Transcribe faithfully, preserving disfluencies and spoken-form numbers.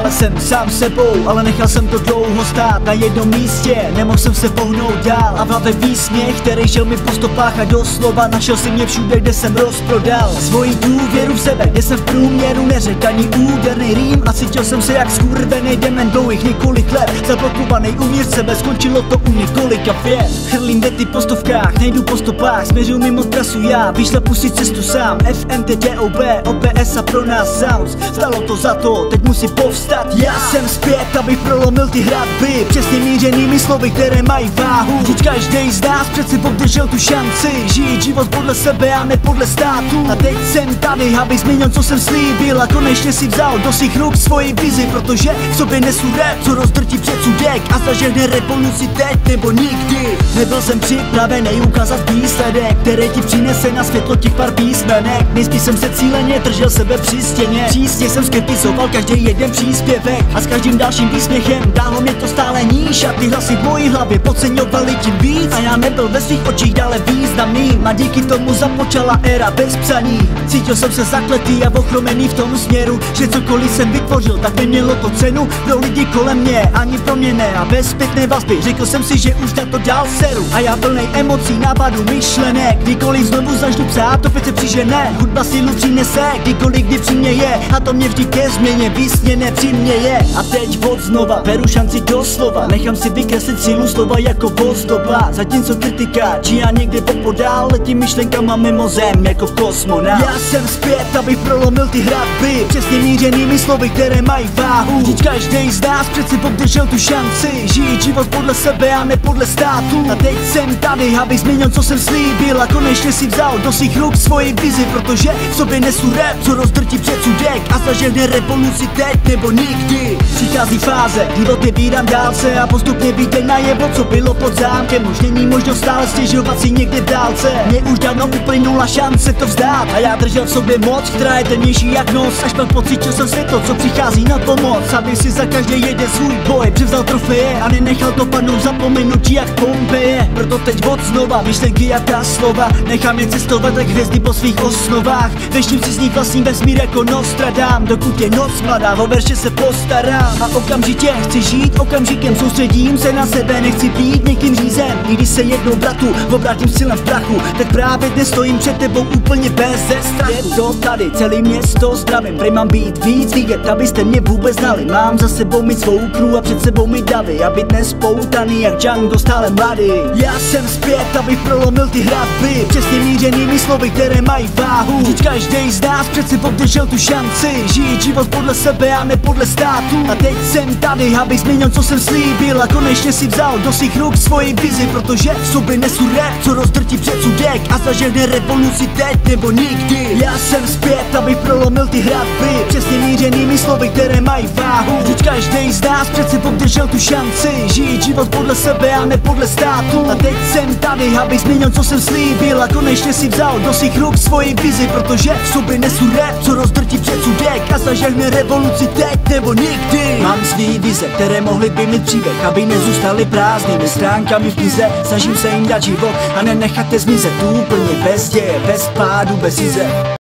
Stál jsem sám sebou, ale nechal jsem to dlouho stát na jednom místě, nemohl jsem se pohnout dál. A v hlavě výsměch, který šel mi po stopách a doslova našel si mě všude, kde jsem rozprodal svoji důvěru v sebe, kde jsem v průměru neřekl ani úderný rým. A cítil jsem se jak skurvený dement dlouhých několik let, zablokovaný uvnitř sebe, skončilo to u několika vět. Chrlím dety po stovkách, nejdu po stopách, směřuju mimo trasu já, vyšlepu si cestu sám. F M T D O B, O P S a pro nás sounds, stalo to za to, teď musím povstat. Já jsem zpět, abych prolomil ty hradby přesně mířenými slovy, které mají váhu. Vždyť každej z nás přece obdržel tu šanci žít život podle sebe a ne podle státu. A teď jsem tady, abych změnil, co jsem slíbil, a konečně si vzal do svých ruk svoji vizi, protože v sobě nesu rap, co rozdrtí předsudek a zažehne revoluci teď nebo nikdy. Nebyl jsem připravený ukázat výsledek, který ti přinese na světlo těch pár písmenek. Nejspíš jsem se cíleně držel sebe při stěně, přísně jsem skeptizoval každý jeden příspěvek a s každým dalším výsměchem dálo mě to stále níž a ty hlasy v mojí hlavě podceňovaly tím víc. A já nebyl ve svých očích dále významný a díky tomu započala éra bez psaní. Cítil jsem se zakletý a ochromený v tom směru, že cokoliv jsem vytvořil, tak nemělo to cenu pro lidi kolem mě, ani pro mě ne. A bez zpětné vazby řekl jsem si, že už na to dál seru. A já plnej emocí, nápadů, myšlenek, kdykoliv znovu začnu psát, opět se přižene. Hudba sílu přinese, kdykoliv kdy při mě je, a to mě vždy ke změně vysněné při mě je. A teď od znova beru šanci doslova, nechám si vykreslit sílu slova jako ozdoba. Zatímco kritika, či já někde popodál, letím myšlenkama mimo zem jako kosmonaut. Já jsem zpět, abych prolomil ty hradby přesně mířenými slovy, které mají váhu. Vždyť každej z nás přece obdržel tu šanci žít život podle sebe a ne podle státu. A teď jsem tady, abych změnil, co jsem slíbil, a konečně si vzal do svých ruk svoji vizi, protože v sobě nesu rap, co rozdrtí předsudek a zažehne revoluci teď nebo nikdy. Přichází fáze, kdy otevírám dálce a postupně víte najevo, co bylo pod zámkem. Už není možnost stále stěžovat si někde v dálce, mě už dávno uplynula šance to vzdát. A já držel v sobě moc, která je temnější jak noc, až pak pocítil jsem světlo, co přichází na pomoc. Aby si za každý jeden svůj boj převzal trofeje a nenechal to padnout zapomenutí jak Pompeje. Proto teď od znova myšlenky a ta slova, nechám je cestovat jak hvězdy po svých osnovách. Vešním si z nich vlastní vesmír jako Nostradám, dokud je noc mladá, o verše se postarám. A okamžitě chci žít, okamžikem soustředím se na sebe, nechci být někým řízen. I když se jednou bratu obrátím silem v prachu, tak právě dnes stojím před tebou úplně bez strachu. Je to tady, celý město zdravím, prej mám být víc vidět, abyste mě vůbec znali. Mám za sebou mít svou crew a před sebou mít davy, a být nespoutaný jak Django stále mladý. Já jsem zpět, abych prolomil ty hradby přesně mířenými slovy, které mají váhu. Vždyť každej z nás přece obdržel tu šanci žít život podle sebe a ne podle státu. A teď jsem tady, abych změnil, co jsem slíbil, a konečně si vzal do svých ruk svoji vizi, protože v sobě nesu rap, co rozdrtí předsudek a zažehne revoluci teď nebo nikdy. Já jsem zpět, abych prolomil ty hradby přesně mířenými slovy, které mají váhu. Vždyť každej z nás přece obdržel tu šanci žít život podle sebe a ne podle státu. A teď jsem tady, abych změnil, co jsem slíbil, a konečně si vzal do svých ruk svoji vizi, protože v sobě nesu rap, co rozdrtí předsudek a zažehne revoluci teď nebo nikdy. Mám svý vize, které mohly by mít příběh, aby nezůstaly prázdnými stránkami v knize. Snažím se jim dát život a nenechat je zmizet úplně bez děje, bez pádu, bez jize.